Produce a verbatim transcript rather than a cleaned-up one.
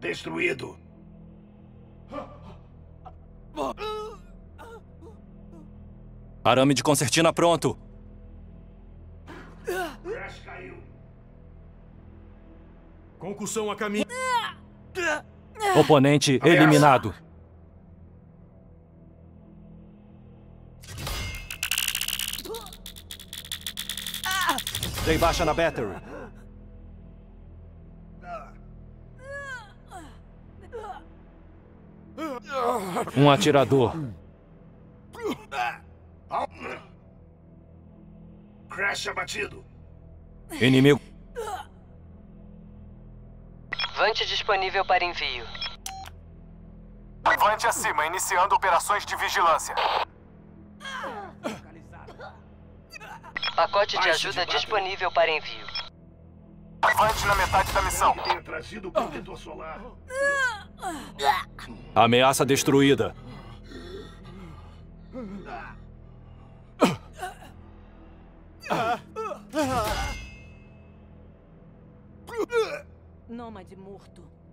destruído. Arame de concertina pronto. Crash caiu. Concussão a caminho. Oponente eliminado. Dei baixa na battery. Um atirador. Crash abatido. Inimigo. Vante disponível para envio. Vante acima, iniciando operações de vigilância. Pacote de ajuda disponível para envio. Vante na metade da missão. Que tenha trazido o protetor solar. Ameaça destruída. Nômade morto.